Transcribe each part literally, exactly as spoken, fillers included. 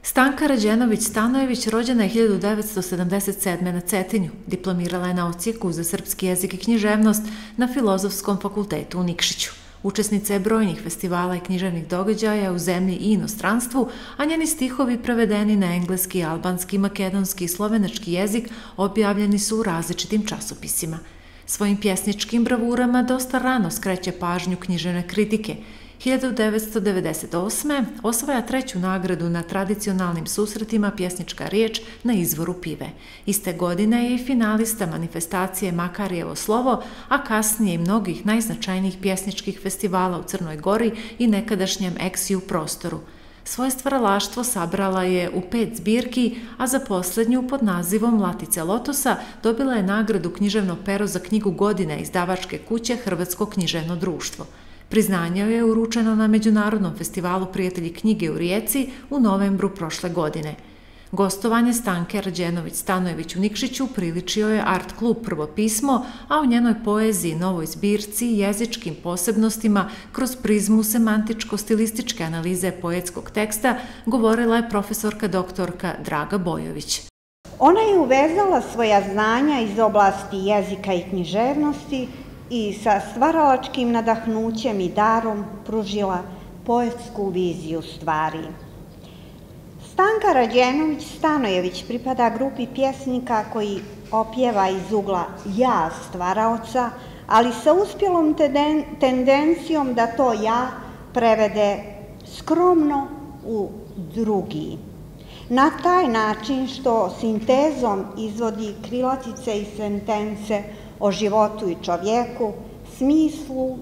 Stanka Rađenović-Stanojević rođena je hiljadu devetsto sedamdeset sedme. na Cetinju. Diplomirala je na odsjeku za srpski jezik i književnost na Filozofskom fakultetu u Nikšiću. Učesnica je brojnih festivala i književnih događaja u zemlji i inostranstvu, a njeni stihovi prevedeni na engleski, albanski, makedonski i slovenački jezik objavljeni su u različitim časopisima. Svojim pjesničkim bravurama dosta rano skreće pažnju književne kritike. hiljadu devetsto devedeset osme. osvaja treću nagradu na tradicionalnim susretima Pjesnička riječ na izvoru Pive. Iste godine je i finalista manifestacije Makarijevo slovo, a kasnije i mnogih najznačajnijih pjesničkih festivala u Crnoj Gori i nekadašnjem Eksiju prostoru. Svoje stvaralaštvo sabrala je u pet zbirki, a za posljednju pod nazivom Latice lotosa dobila je nagradu Književno pero za knjigu godine izdavačke kuće Hrvatsko književno društvo. Priznanje je uručeno na Međunarodnom festivalu Prijatelji knjige u Rijeci u novembru prošle godine. Gostovanje Stanke Rađenović-Stanojević u Nikšiću priličio je art klub Prvo pismo, a u njenoj poeziji, novoj zbirci i jezičkim posebnostima kroz prizmu semantičko-stilističke analize poetskog teksta govorila je profesorka doktorka Draga Bojović. Ona je uvezala svoja znanja iz oblasti jezika i književnosti i sa stvaralačkim nadahnućem i darom pružila poetsku viziju stvari. Stanka Rađenović-Stanojević pripada grupi pjesnika koji opjeva iz ugla ja stvaraoca, ali sa uspjelom tendencijom da to ja prevede skromno u drugi. Na taj način što sintezom izvodi krilatice i sentence o životu i čovjeku, smislu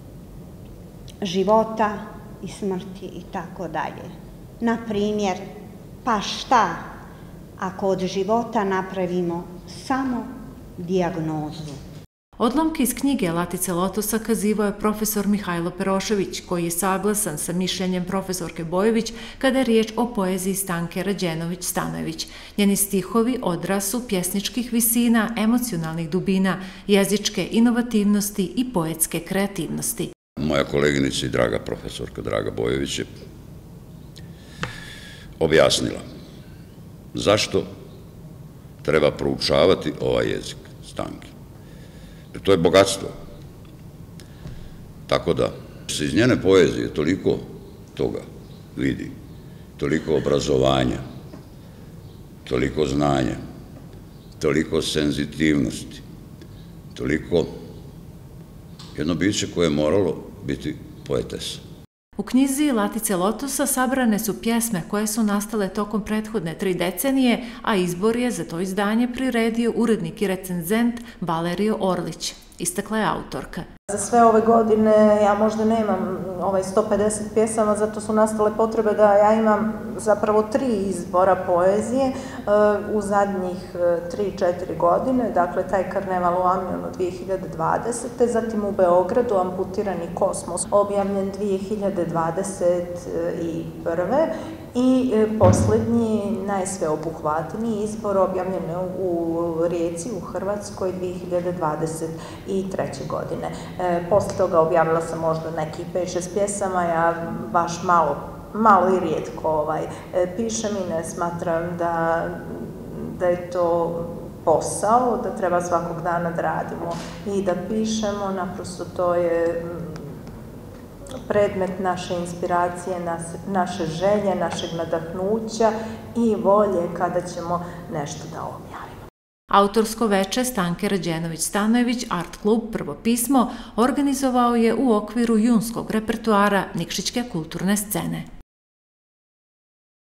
života i smrti i tako dalje. Na primjer, pa šta ako od života napravimo samo dijagnozu? Odlomke iz knjige Latice lotosa kazivao je profesor Mihajlo Perošević, koji je saglasan sa mišljenjem profesorke Bojović kada je riječ o poeziji Stanke Rađenović-Stanojević. Njeni stihovi odraz su pjesničkih visina, emocionalnih dubina, jezičke inovativnosti i poetske kreativnosti. Moja koleginica i draga profesorka Draga Bojović je objasnila zašto treba proučavati ovaj jezik Stanke. Jer to je bogatstvo. Tako da se iz njene poezije toliko toga vidi, toliko obrazovanja, toliko znanja, toliko senzitivnosti, toliko jedno biće koje je moralo biti poetesa. U knjizi Latice lotosa sabrane su pjesme koje su nastale tokom prethodne tri decenije, a izbor je za to izdanje priredio urednik i recenzent Valerio Orlić. Istakla je autorka. Za sve ove godine ja možda nemam ovaj sto pedeset pjesama, zato su nastale potrebe da ja imam zapravo tri izbora poezije u zadnjih tri četiri godine. Dakle, taj Karneval u Amionu dvije hiljade dvadesete. Zatim u Beogradu Amputirani kosmos, objavljen dvije hiljade dvadeset prve. I posljednji, najsveobuhvatniji izbor objavljen u Rijeci u Hrvatskoj dvije hiljade dvadeset treće. godine. Posle toga objavila sam možda nekih pet šest pjesama, ja baš malo, malo i rijetko pišem i ne smatram da, da je to posao, da treba svakog dana da radimo i da pišemo, naprosto to je predmet naše inspiracije, naše želje, našeg nadahnuća i volje kada ćemo nešto da objavimo. Autorsko veče Stanke Rađenović-Stanojević art klub Prvo pismo organizovao je u okviru junskog repertoara Nikšićke kulturne scene.